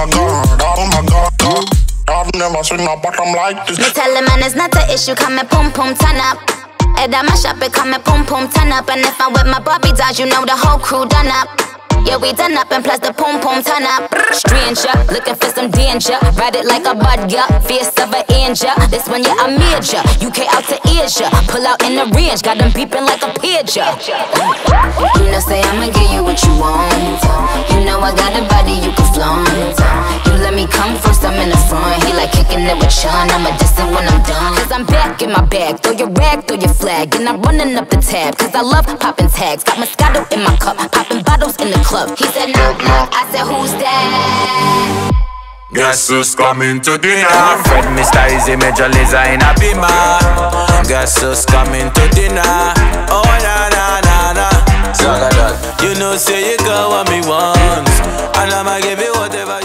my god, oh my god. I've never seen a bottom like this. Me tell the man it's not the issue, come and pum pum turn up. Head out my shop, it come and pum pum turn up. And if I'm with my Barbie dolls, you know the whole crew done up. Yeah, we done up and plus the pum pum turn up. Stranger, looking for some danger. Ride it like a bud, yeah, fierce of an angel. This one, yeah, I'm major. UK out to Asia, pull out in the range, got them beeping like a pager. You know, say I'ma give you what you want. You know I got a body you can flaunt. You let me come first, I'm in the front. He like kicking it with Sean, I'ma diss it when I'm done. Cause I'm back in my bag, throw your rag, throw your flag. And I'm running up the tab, cause I love popping tags. Got Moscato in my cup, popping bottles in the club. He said knock knock, I said who's that? Guess who's coming to dinner? Fred Mr. Easy, Major Lazer in a beamer. Guess who's coming to dinner? Oh na na na na. You know say you got what me want, and I'ma give you whatever you